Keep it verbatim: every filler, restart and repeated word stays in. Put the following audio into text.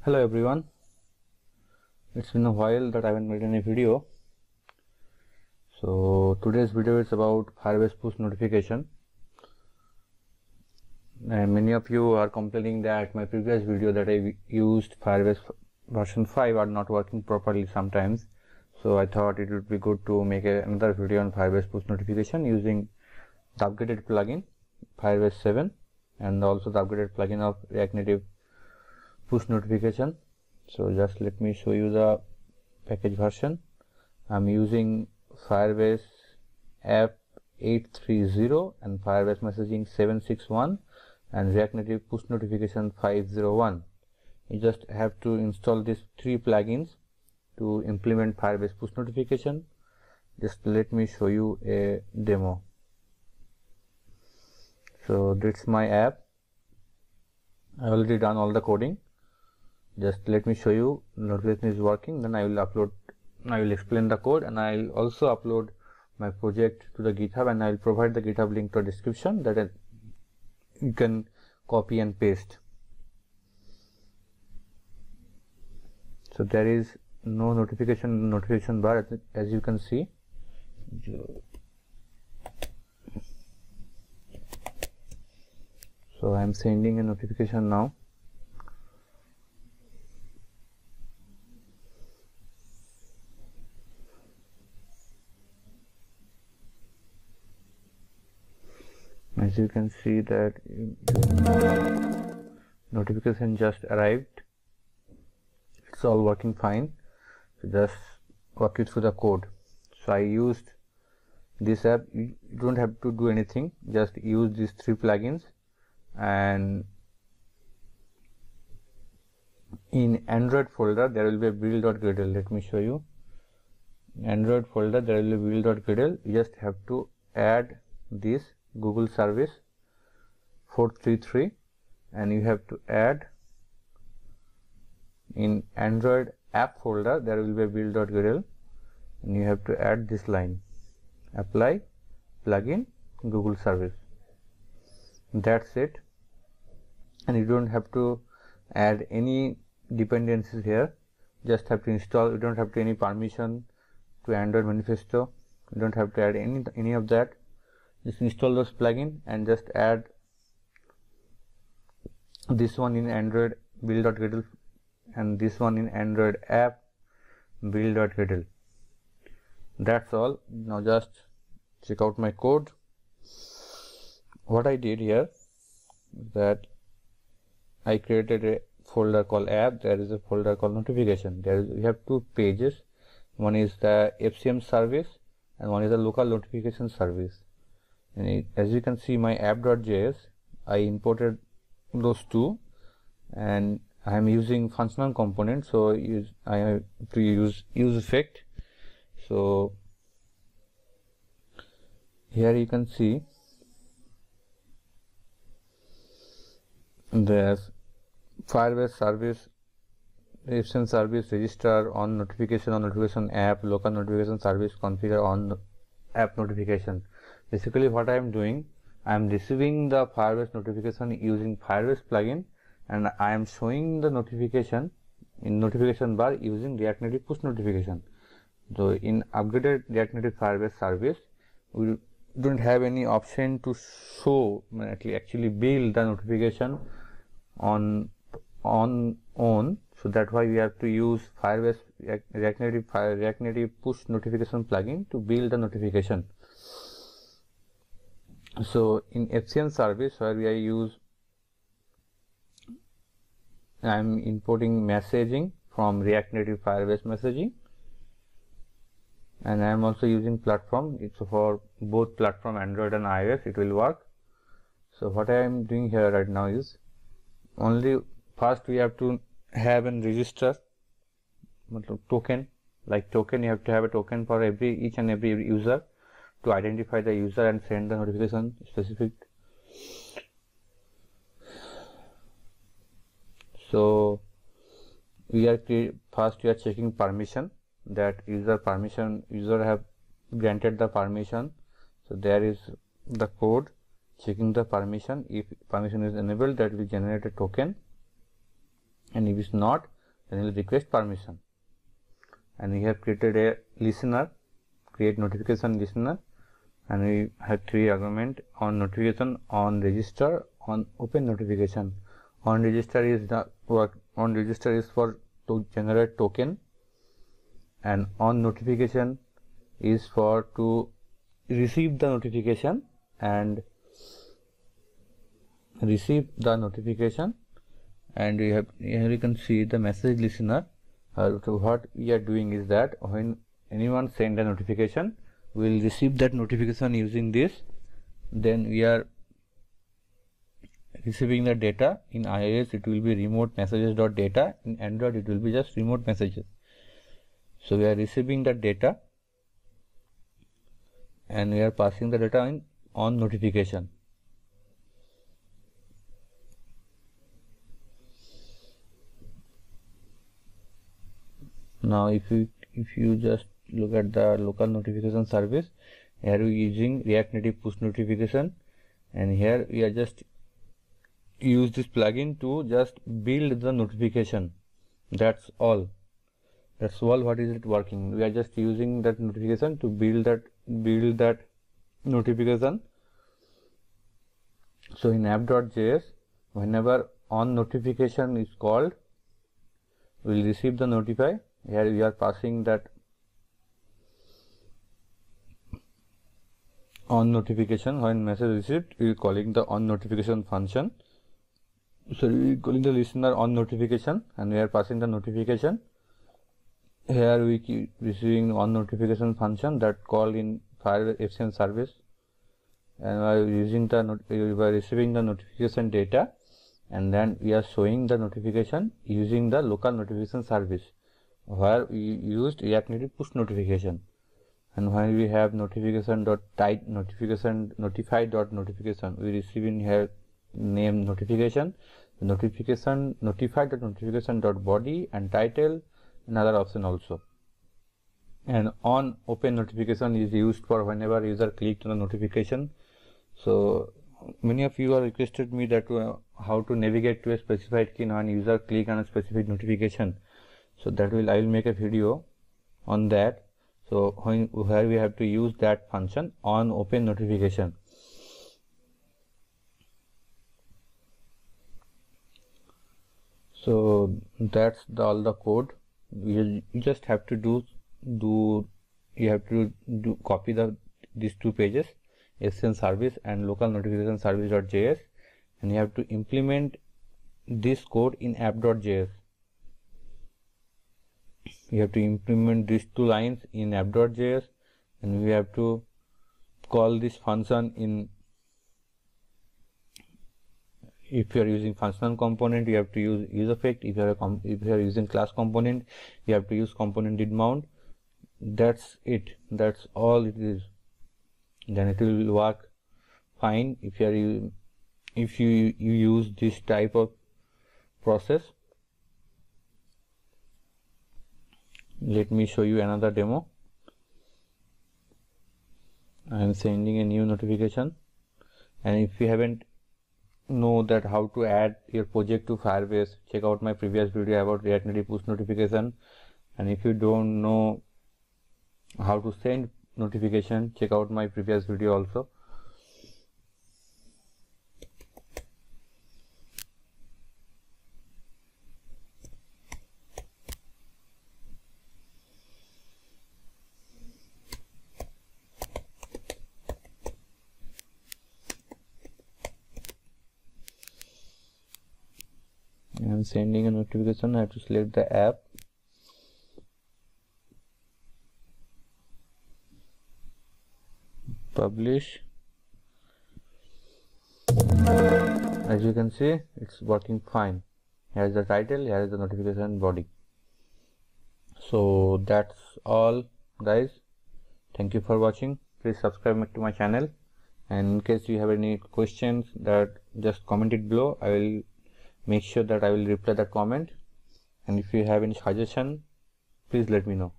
Hello everyone, it's been a while that I haven't made any video. So today's video is about Firebase push notification, and many of you are complaining that my previous video that I used Firebase version five are not working properly sometimes. So I thought it would be good to make a, another video on Firebase push notification using the upgraded plugin Firebase seven and also the upgraded plugin of React Native push notification. So just let me show you the package version. I'm using Firebase app eight thirty and Firebase messaging seven sixty-one and React Native push notification five oh one. You just have to install these three plugins to implement Firebase push notification. Just let me show you a demo. So that's my app. I already done all the coding. Just let me show you notification is working, then I will upload, I will explain the code, and I will also upload my project to the GitHub, and I will provide the GitHub link to the description that you can copy and paste. So there is no notification notification bar as you can see. So I am sending a notification now. As you can see that notification just arrived. It's all working fine. So just walk you through the code. So I used this app. You don't have to do anything. Just use these three plugins, and in Android folder there will be a build.gradle. Let me show you. In Android folder there will be build.gradle. You just have to add this Google service four thirty-three, and you have to add in Android app folder there will be a build.gradle, and you have to add this line, apply plugin Google service. That's it, and you don't have to add any dependencies here. Just have to install. You don't have to any permission to Android manifesto. You don't have to add any any of that. Just install those plugin and just add this one in Android build.gradle and this one in Android app build.gradle. That's all. Now just check out my code. What I did here is that I created a folder called app. There is a folder called notification. There is, we have two pages. One is the F C M service and one is the local notification service. And it, as you can see, my app.js, I imported those two, and I am using functional component, so use, I have to use use effect. So here you can see the Firebase service, F C M service register on notification on notification app, local notification service configure on app notification. Basically what I am doing, I am receiving the Firebase notification using Firebase plugin, and I am showing the notification in notification bar using React Native push notification. So in upgraded React Native Firebase service, we don't have any option to show, actually build the notification on on own. So that's why we have to use Firebase React Native React Native push notification plugin to build the notification. So in F C M service, where we use, I am importing messaging from React Native Firebase messaging, and I am also using platform. It's for both platform Android and iOS. It will work. So what I am doing here right now is only first we have to have a register token. Like token, you have to have a token for every each and every user to identify the user and send the notification specific. So we are first we are checking permission, that user permission user have granted the permission. So there is the code checking the permission. If permission is enabled, that will generate a token, and if it's not, then we'll request permission. And we have created a listener, create notification listener, and we have three argument: on notification, on register, on open notification. On register is the work on register is for to generate token, and on notification is for to receive the notification and receive the notification. And we have here you can see the message listener. Uh, so what we are doing is that when anyone send a notification, we will receive that notification using this. Then we are receiving the data. In iOS it will be remote messages dot data, in Android it will be just remote messages. So we are receiving the data and we are passing the data in on notification. Now if you if you just look at the local notification service, here we are using React Native push notification, and here we are just use this plugin to just build the notification. That's all. That's all what is it working. We are just using that notification to build that build that notification. So in app dot J S, whenever on notification is called, we will receive the notify. Here we are passing that on notification. When message received, we are calling the on notification function. So we are calling the listener on notification and we are passing the notification. Here we keep receiving on notification function that call in Firebase F C M service, and we are using the not we are receiving the notification data, and then we are showing the notification using the local notification service, where we used React Native push notification. And when we have notification dot type notification notify dot notification, we receive in here name notification, notification notify dot notification dot body, and title, another option also. And on open notification is used for whenever user clicked on the notification. So many of you are requested me that uh, how to navigate to a specified key when user click on a specific notification. So that will I will make a video on that. So when where we have to use that function on open notification. So that's the, all the code. You, you just have to do do you have to do copy the these two pages, S N service and local notification service dot J S, and you have to implement this code in app dot J S. You have to implement these two lines in app dot J S, and we have to call this function in. If you are using functional component, you have to use use effect. If you are a if you are using class component, you have to use component did mount. That's it. That's all it is. Then it will work fine if you are if you you use this type of process. Let me show you another demo. I am sending a new notification, and if you haven't know that how to add your project to Firebase, check out my previous video about React Native push notification. And if you don't know how to send notification, check out my previous video also. I am sending a notification. I have to select the app. Publish. As you can see, it's working fine. Here is the title, here is the notification body. So that's all, guys. Thank you for watching. Please subscribe to my channel, and in case you have any questions, that just comment it below. I will make sure that I will reply that comment, and if you have any suggestion, please let me know.